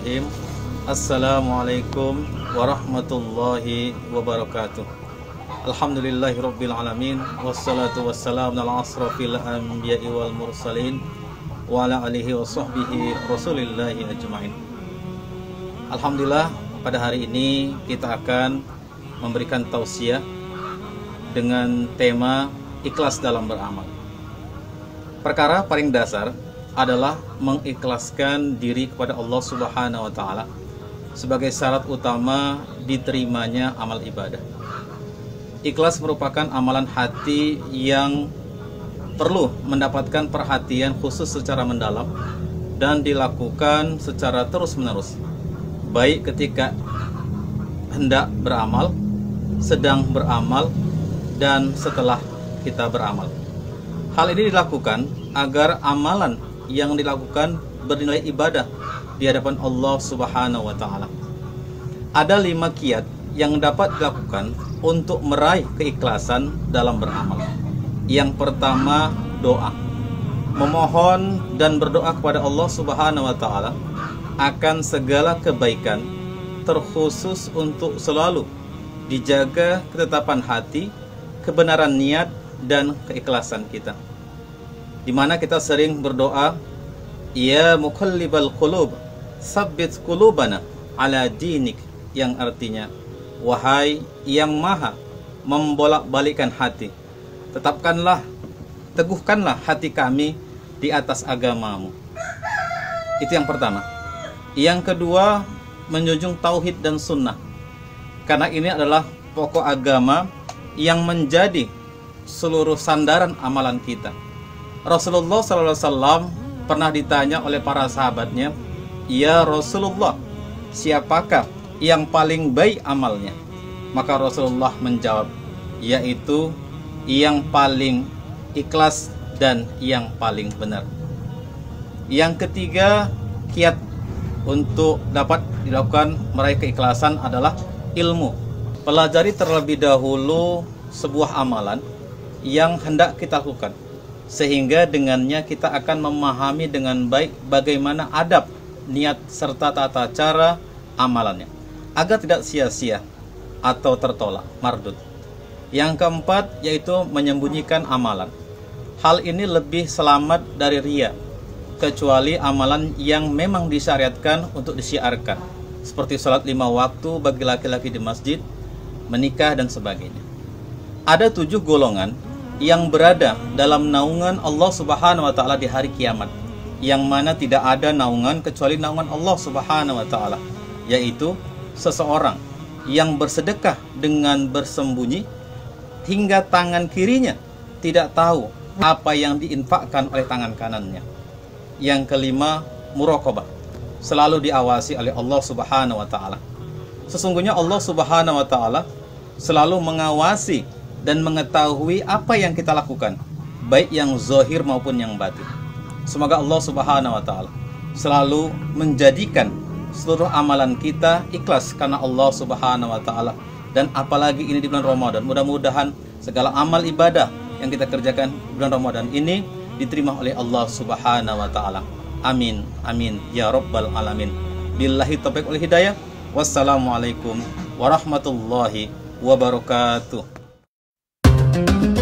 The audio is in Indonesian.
Bismillahirrahmanirrahim. Assalamualaikum warahmatullahi wabarakatuh. Alhamdulillahirabbil alamin, wassalatu wassalamu ala asrofil anbiya'i wal mursalin wa ala alihi wa sahbihi rasulillahi ajma'in. Alhamdulillah, pada hari ini kita akan memberikan tausiah dengan tema ikhlas dalam beramal. Perkara paling dasar adalah mengikhlaskan diri kepada Allah Subhanahu wa taala sebagai syarat utama diterimanya amal ibadah. Ikhlas merupakan amalan hati yang perlu mendapatkan perhatian khusus secara mendalam dan dilakukan secara terus-menerus, baik ketika hendak beramal, sedang beramal, dan setelah kita beramal. Hal ini dilakukan agar amalan yang dilakukan bernilai ibadah di hadapan Allah Subhanahu wa taala. Ada 5 kiat yang dapat dilakukan untuk meraih keikhlasan dalam beramal. Yang pertama, doa. Memohon dan berdoa kepada Allah Subhanahu wa taala akan segala kebaikan, terkhusus untuk selalu dijaga ketetapan hati, kebenaran niat, dan keikhlasan kita. Di mana kita sering berdoa, ya muqallibal qulub, tsabbit qulubana ala dinik, yang artinya, wahai yang maha membolak-balikkan hati, tetapkanlah, teguhkanlah hati kami di atas agamamu. Itu yang pertama. Yang kedua, menjunjung tauhid dan sunnah, karena ini adalah pokok agama yang menjadi seluruh sandaran amalan kita. Rasulullah SAW pernah ditanya oleh para sahabatnya, ya Rasulullah, siapakah yang paling baik amalnya? Maka Rasulullah menjawab, yaitu yang paling ikhlas dan yang paling benar. Yang ketiga, kiat untuk dapat dilakukan meraih keikhlasan adalah ilmu. Pelajari terlebih dahulu sebuah amalan yang hendak kita lakukan, sehingga dengannya kita akan memahami dengan baik bagaimana adab, niat, serta tata cara amalannya, agar tidak sia-sia atau tertolak, mardud. Yang keempat, yaitu menyembunyikan amalan. Hal ini lebih selamat dari riya, kecuali amalan yang memang disyariatkan untuk disiarkan, seperti sholat 5 waktu bagi laki-laki di masjid, menikah, dan sebagainya. Ada 7 golongan yang berada dalam naungan Allah Subhanahu wa taala di hari kiamat, yang mana tidak ada naungan kecuali naungan Allah Subhanahu wa taala, yaitu seseorang yang bersedekah dengan bersembunyi hingga tangan kirinya tidak tahu apa yang diinfakkan oleh tangan kanannya. Yang kelima, muraqabah, selalu diawasi oleh Allah Subhanahu wa taala. Sesungguhnya Allah Subhanahu wa taala selalu mengawasi dan mengetahui apa yang kita lakukan, baik yang zahir maupun yang batin. Semoga Allah Subhanahu wa taala selalu menjadikan seluruh amalan kita ikhlas karena Allah Subhanahu wa taala, dan apalagi ini di bulan Ramadan. Mudah-mudahan segala amal ibadah yang kita kerjakan di bulan Ramadan ini diterima oleh Allah Subhanahu wa taala. Amin amin ya rabbal alamin. Billahi taufiq wal hidayah. Wassalamualaikum warahmatullahi wabarakatuh.